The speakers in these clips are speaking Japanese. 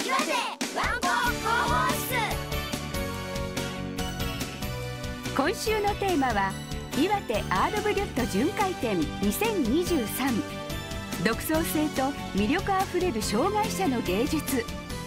岩手ワンコ広報室。 今週のテーマは岩手アール・ブリュット巡回展2023、独創性と魅力あふれる障害者の芸術。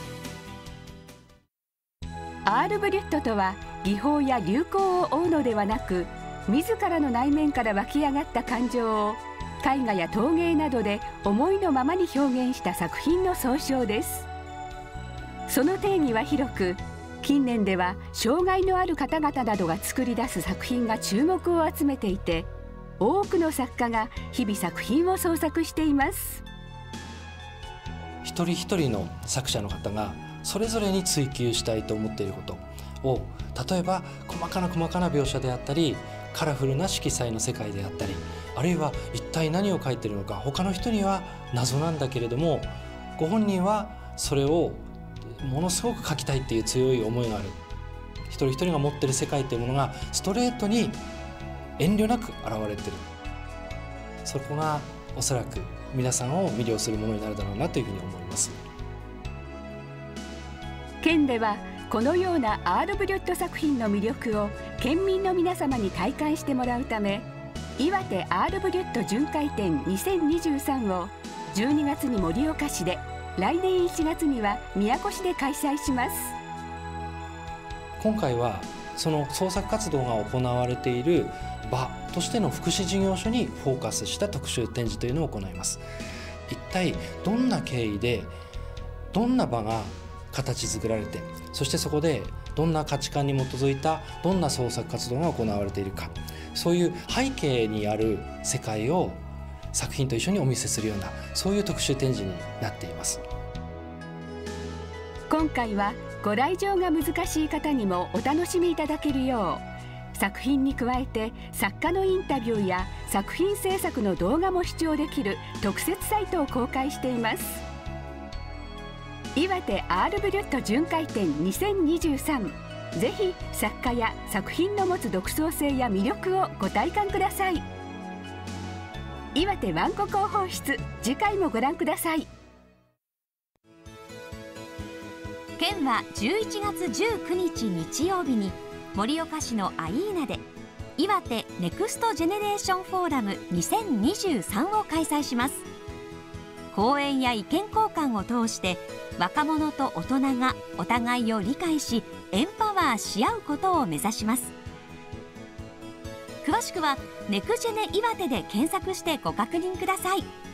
アール・ブリュットとは技法や流行を追うのではなく、自らの内面から湧き上がった感情を絵画や陶芸などで思いのままに表現した作品の総称です。その定義は広く、近年では障害のある方々などが作り出す作品が注目を集めていて、多くの作家が日々作品を創作しています。 一人一人の作者の方がそれぞれに追求したいと思っていることを、例えば細かな描写であったり、カラフルな色彩の世界であったり、あるいは一体何を描いているのか他の人には謎なんだけれども、ご本人はそれをものすごく描きたいっていう強い思いがある。一人一人が持っている世界というものがストレートに遠慮なく現れている。そこがおそらく皆さんを魅了するものになるだろうなというふうに思います。 県ではこのようなアール・ブリュット作品の魅力を県民の皆様に体感してもらうため、岩手アール・ブリュット巡回展2023を12月に盛岡市で、来年1月には宮古市で開催します。 今回はその創作活動が行われている場としての福祉事業所にフォーカスした特集展示というのを行います。一体どんな経緯でどんな場が形作られて、そしてそこでどんな価値観に基づいたどんな創作活動が行われているか、そういう背景にある世界を作品と一緒にお見せするような、そういう特集展示になっています。 今回はご来場が難しい方にもお楽しみいただけるよう、作品に加えて作家のインタビューや作品制作の動画も視聴できる特設サイトを公開しています。岩手アール・ブリュット巡回展2023、ぜひ作家や作品の持つ独創性や魅力をご体感ください。岩手わんこ広報室、次回もご覧ください。 県は11月19日日曜日に盛岡市のアイーナで岩手ネクストジェネレーションフォーラム2023を開催します。講演や意見交換を通して若者と大人がお互いを理解しエンパワーし合うことを目指します。詳しくはネクジェネ岩手で検索してご確認ください。